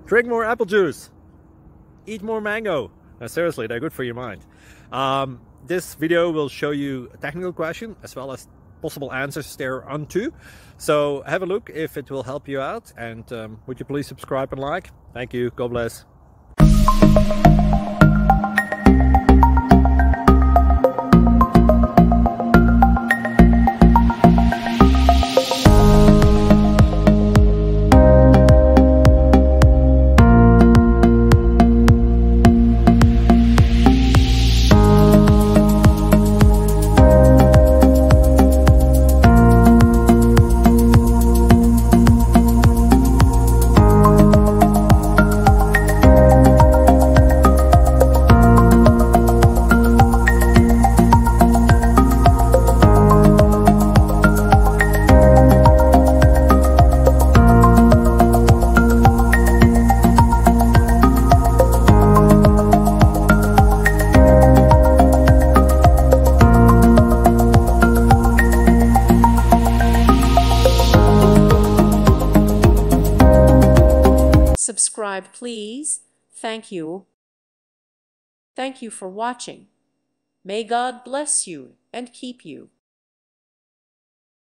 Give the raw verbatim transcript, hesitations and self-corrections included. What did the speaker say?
Drink more apple juice. Eat more mango. Now, seriously, they're good for your mind. Um, this video will show you a technical question as well as possible answers thereunto. So have a look if it will help you out. And um, would you please subscribe and like? Thank you. God bless. Subscribe, please. Thank you. Thank you for watching. May God bless you and keep you.